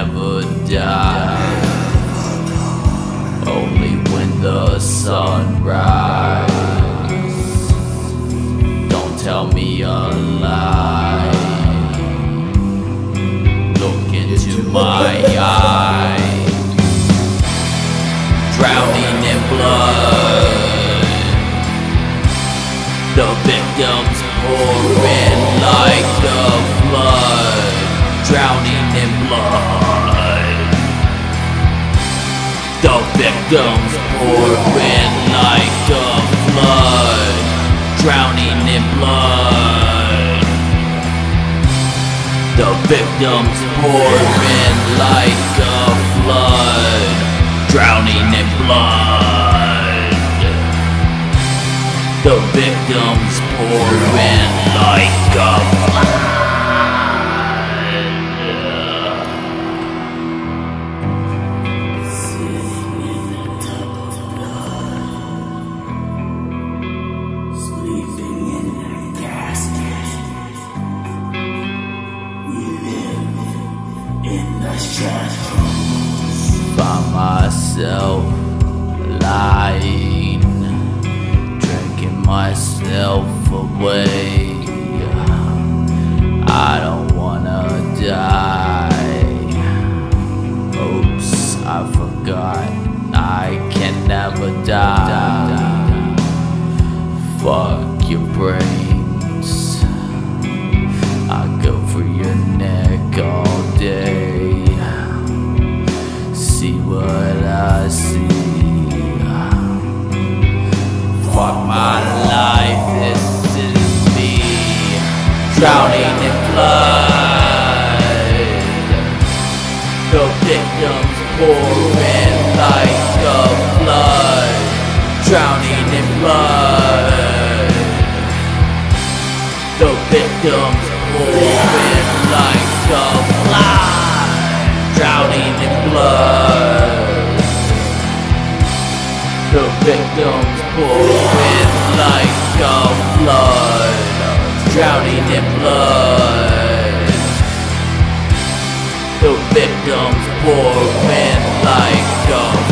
never die. Only when the sun rises. Don't tell me a lie. Look into my eyes. Drowning in blood. The victims pour in like a flood. Drowning in blood. The victims pour in like a flood. Drowning in blood. The victims pour in like a flood. Drowning in blood. The victims pour in like a flood. Find myself lying, drinking myself away. I don't wanna die. Oops, I forgot I can never die. Fuck your brains, I go for your neck all day. See what I see. Fuck my life, this is me. Drowning in blood. The victims pour in like a flood. Drowning in blood. The victims pour in like a flood. Drowning in blood. The victims pour in like a flood. Drowning in blood. The victims pour in like a